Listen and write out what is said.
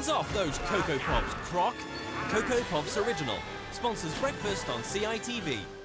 Hands off those Coco Pops, Croc! Coco Pops Original sponsors breakfast on CITV.